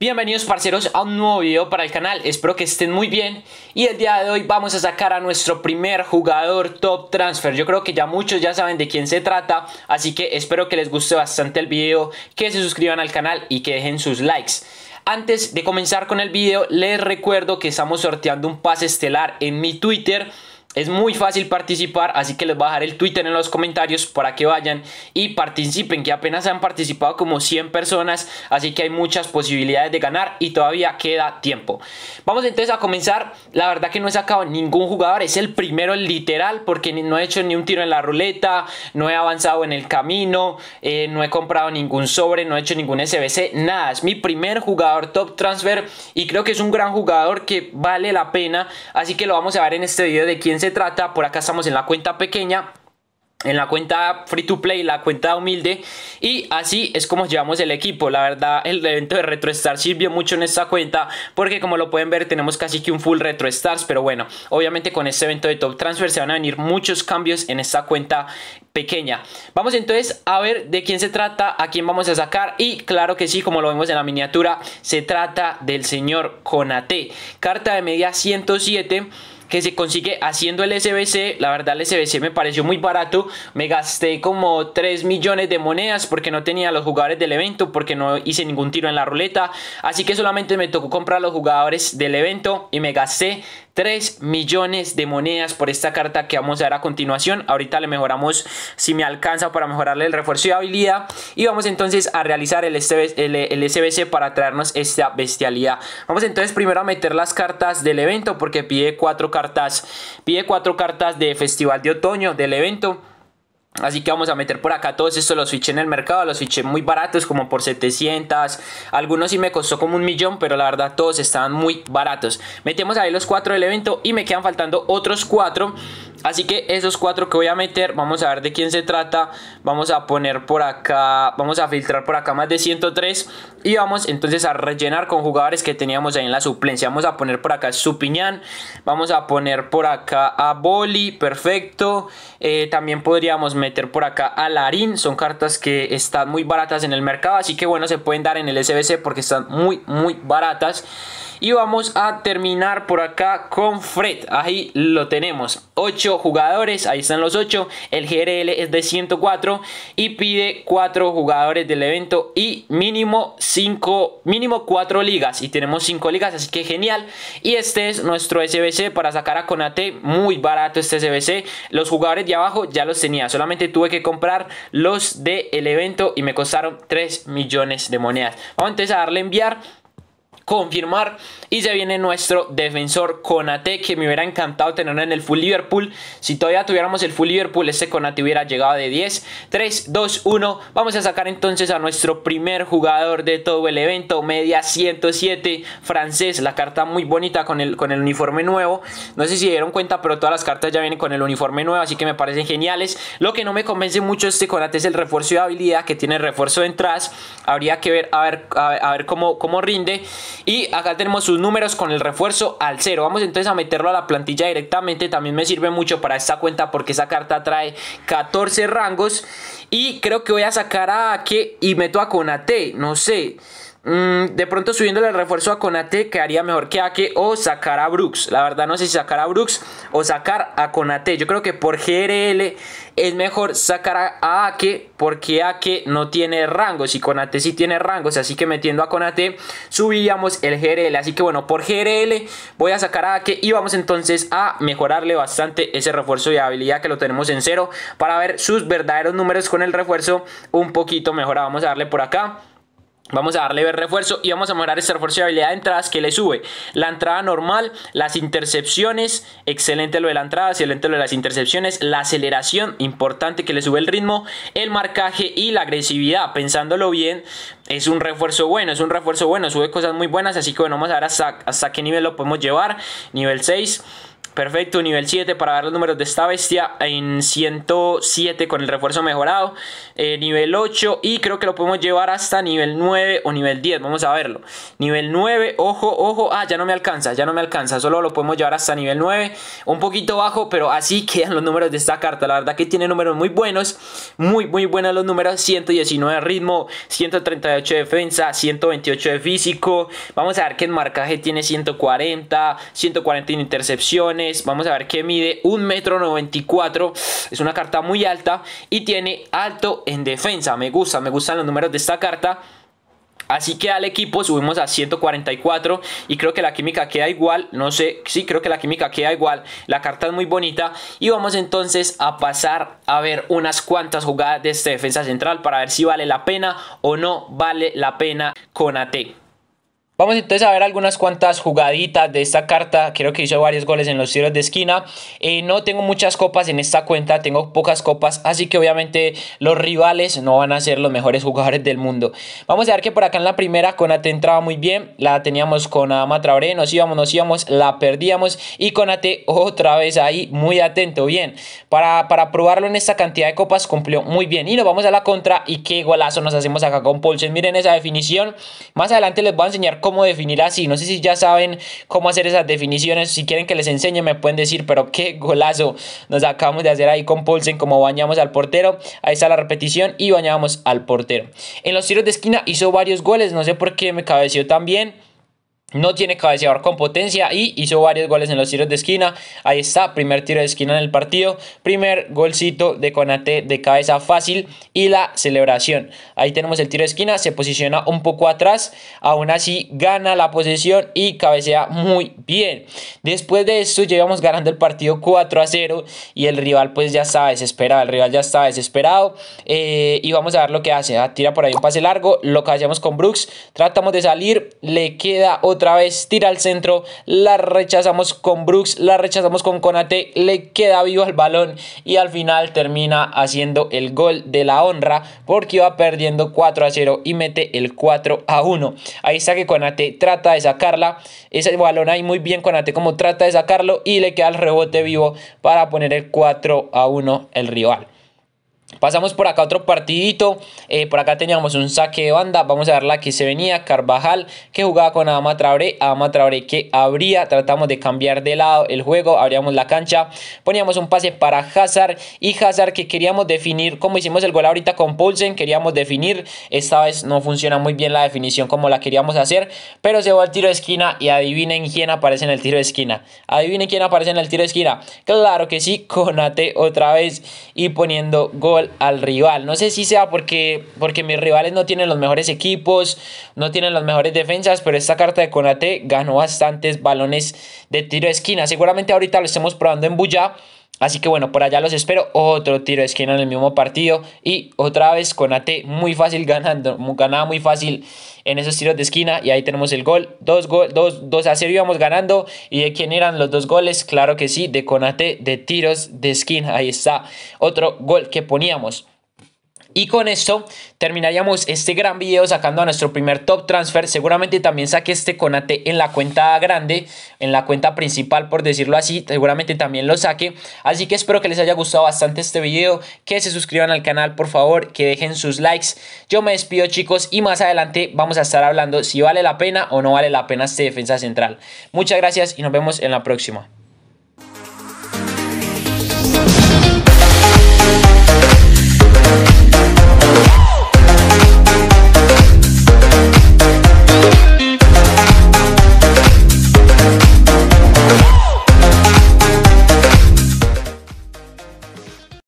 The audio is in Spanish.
Bienvenidos parceros a un nuevo video para el canal, espero que estén muy bien y el día de hoy vamos a sacar a nuestro primer jugador top transfer. Yo creo que ya muchos ya saben de quién se trata, así que espero que les guste bastante el video, que se suscriban al canal y que dejen sus likes. Antes de comenzar con el video les recuerdo que estamos sorteando un pase estelar en mi Twitter. Es muy fácil participar, así que les voy a dejar el Twitter en los comentarios para que vayan y participen, que apenas han participado como 100 personas, así que hay muchas posibilidades de ganar y todavía queda tiempo. Vamos entonces a comenzar. La verdad que no he sacado ningún jugador, es el primero literal porque no he hecho ni un tiro en la ruleta, no he avanzado en el camino, no he comprado ningún sobre, no he hecho ningún SBC, nada. Es mi primer jugador top transfer y creo que es un gran jugador que vale la pena, así que lo vamos a ver en este video de quién se trata. Por acá estamos en la cuenta pequeña, en la cuenta free to play, la cuenta humilde, y así es como llevamos el equipo. La verdad el evento de RetroStar sirvió mucho en esta cuenta porque como lo pueden ver tenemos casi que un full RetroStars, pero bueno, obviamente con este evento de top transfer se van a venir muchos cambios en esta cuenta pequeña. Vamos entonces a ver de quién se trata, a quién vamos a sacar, y claro que sí, como lo vemos en la miniatura, se trata del señor Konate, carta de media 107 que se consigue haciendo el SBC. La verdad el SBC me pareció muy barato, me gasté como 3 millones de monedas porque no tenía los jugadores del evento, porque no hice ningún tiro en la ruleta, así que solamente me tocó comprar los jugadores del evento y me gasté 3 millones de monedas por esta carta que vamos a ver a continuación. Ahorita le mejoramos si me alcanza para mejorarle el refuerzo de habilidad y vamos entonces a realizar el SBC para traernos esta bestialidad. Vamos entonces primero a meter las cartas del evento porque pide 4 cartas de festival de otoño del evento. Así que vamos a meter por acá todos estos, los fiché en el mercado, los fiché muy baratos como por 700, algunos sí me costó como 1 millón, pero la verdad todos estaban muy baratos. Metemos ahí los 4 del evento y me quedan faltando otros 4, así que esos 4 que voy a meter, vamos a ver de quién se trata. Vamos a poner por acá, vamos a filtrar por acá más de 103 y vamos entonces a rellenar con jugadores que teníamos ahí en la suplencia. Vamos a poner por acá a Supiñán, vamos a poner por acá a Boli, perfecto. También podríamos meter por acá a Larín, son cartas que están muy baratas en el mercado, así que bueno, se pueden dar en el SBC porque están muy baratas. Y vamos a terminar por acá con Fred. Ahí lo tenemos, 8 jugadores, ahí están los 8. El GRL es de 104 y pide 4 jugadores del evento y mínimo 4 ligas, y tenemos 5 ligas, así que genial. Y este es nuestro SBC para sacar a Konate, muy barato este SBC. Los jugadores de abajo ya los tenía, solamente tuve que comprar los del evento y me costaron 3 millones de monedas. Vamos entonces a darle a enviar, confirmar, y se viene nuestro defensor Konate, que me hubiera encantado tenerlo en el full Liverpool. Si todavía tuviéramos el full Liverpool, este Konate hubiera llegado de 10. 3, 2, 1, vamos a sacar entonces a nuestro primer jugador de todo el evento, media 107, francés. La carta muy bonita con el uniforme nuevo, no sé si se dieron cuenta, pero todas las cartas ya vienen con el uniforme nuevo, así que me parecen geniales. Lo que no me convence mucho este Konate es el refuerzo de habilidad, que tiene refuerzo de entradas. Habría que ver a ver cómo rinde. Y acá tenemos sus números con el refuerzo al 0. Vamos entonces a meterlo a la plantilla directamente. También me sirve mucho para esta cuenta porque esa carta trae 14 rangos. Y creo que voy a sacar a Ake y meto a Konate, no sé. De pronto subiéndole el refuerzo a Konate quedaría mejor que Ake, o sacar a Brooks. La verdad no sé si sacar a Brooks o sacar a Konate. Yo creo que por GRL es mejor sacar a Ake porque Ake no tiene rangos y Konate sí tiene rangos, así que metiendo a Konate subíamos el GRL. Así que bueno, por GRL voy a sacar a Ake y vamos entonces a mejorarle bastante ese refuerzo de habilidad que lo tenemos en 0 para ver sus verdaderos números con el refuerzo un poquito mejorado. Vamos a darle por acá, vamos a darle ver refuerzo y vamos a mejorar este refuerzo de habilidad de entradas, que le sube la entrada normal, las intercepciones, excelente lo de la entrada, excelente lo de las intercepciones, la aceleración, importante que le sube el ritmo, el marcaje y la agresividad. Pensándolo bien, es un refuerzo bueno, sube cosas muy buenas, así que bueno, vamos a ver hasta qué nivel lo podemos llevar. Nivel 6. Perfecto, nivel 7 para ver los números de esta bestia en 107 con el refuerzo mejorado. Nivel 8 y creo que lo podemos llevar hasta nivel 9 o nivel 10. Vamos a verlo. Nivel 9, ojo, ojo. Ah, ya no me alcanza. Solo lo podemos llevar hasta nivel 9. Un poquito bajo, pero así quedan los números de esta carta. La verdad que tiene números muy buenos. Muy buenos los números. 119 de ritmo, 138 de defensa, 128 de físico. Vamos a ver que en marcaje tiene 140, 140 en intercepciones. Vamos a ver que mide 1,94 m. Es una carta muy alta y tiene alto en defensa. Me gustan los números de esta carta. Así que al equipo subimos a 144 y creo que la química queda igual. No sé, sí, creo que la química queda igual. La carta es muy bonita y vamos entonces a pasar a ver unas cuantas jugadas de este defensa central para ver si vale la pena o no vale la pena Konate. Vamos entonces a ver algunas cuantas jugaditas de esta carta. Creo que hizo varios goles en los tiros de esquina. No tengo muchas copas en esta cuenta, tengo pocas copas, así que obviamente los rivales no van a ser los mejores jugadores del mundo. Vamos a ver que por acá en la primera Konate entraba muy bien. La teníamos con Adama Traoré, nos íbamos, la perdíamos y Konate otra vez ahí muy atento, bien. Para probarlo en esta cantidad de copas cumplió muy bien. Y nos vamos a la contra y qué golazo nos hacemos acá con Poulsen. Miren esa definición. Más adelante les voy a enseñar cómo definir así. No sé si ya saben cómo hacer esas definiciones. Si quieren que les enseñe me pueden decir, pero qué golazo nos acabamos de hacer ahí con Poulsen, como bañamos al portero. Ahí está la repetición y bañamos al portero. En los tiros de esquina hizo varios goles, no sé por qué me cabeceó tan bien. No tiene cabeceador con potencia y hizo varios goles en los tiros de esquina. Ahí está, primer tiro de esquina en el partido. Primer golcito de Konate de cabeza fácil y la celebración. Ahí tenemos el tiro de esquina, se posiciona un poco atrás. Aún así gana la posesión y cabecea muy bien. Después de esto llevamos ganando el partido 4-0 y el rival pues ya estaba desesperado. Y vamos a ver lo que hace. Tira por ahí un pase largo, lo que hacemos con Brooks. Tratamos de salir, le queda otra vez, tira al centro, la rechazamos con Brooks, la rechazamos con Konate, le queda vivo el balón y al final termina haciendo el gol de la honra porque iba perdiendo 4-0 y mete el 4-1. Ahí está que Konate trata de sacarla, ese balón ahí muy bien Konate como trata de sacarlo y le queda el rebote vivo para poner el 4-1 el rival. Pasamos por acá otro partidito, por acá teníamos un saque de banda, vamos a ver la que se venía, Carvajal que jugaba con Adama Traoré que abría, tratamos de cambiar de lado el juego, abríamos la cancha, poníamos un pase para Hazard y Hazard que queríamos definir, como hicimos el gol ahorita con Poulsen, queríamos definir, esta vez no funciona muy bien la definición como la queríamos hacer, pero se va al tiro de esquina y adivinen quién aparece en el tiro de esquina, claro que sí, Konate otra vez y poniendo gol al rival. No sé si sea porque mis rivales no tienen los mejores equipos, no tienen las mejores defensas, pero esta carta de Konate ganó bastantes balones de tiro de esquina. Seguramente ahorita lo estemos probando en Buya. Así que bueno, por allá los espero. Otro tiro de esquina en el mismo partido. Y otra vez Konate muy fácil ganaba muy fácil en esos tiros de esquina. Y ahí tenemos el gol. 2-0 íbamos ganando. ¿Y de quién eran los dos goles? Claro que sí, de Konate de tiros de esquina. Ahí está otro gol que poníamos. Y con esto terminaríamos este gran video sacando a nuestro primer top transfer. Seguramente también saqué este Konate en la cuenta grande, en la cuenta principal por decirlo así. Seguramente también lo saque. Así que espero que les haya gustado bastante este video. Que se suscriban al canal por favor, que dejen sus likes. Yo me despido chicos y más adelante vamos a estar hablando si vale la pena o no vale la pena este defensa central. Muchas gracias y nos vemos en la próxima.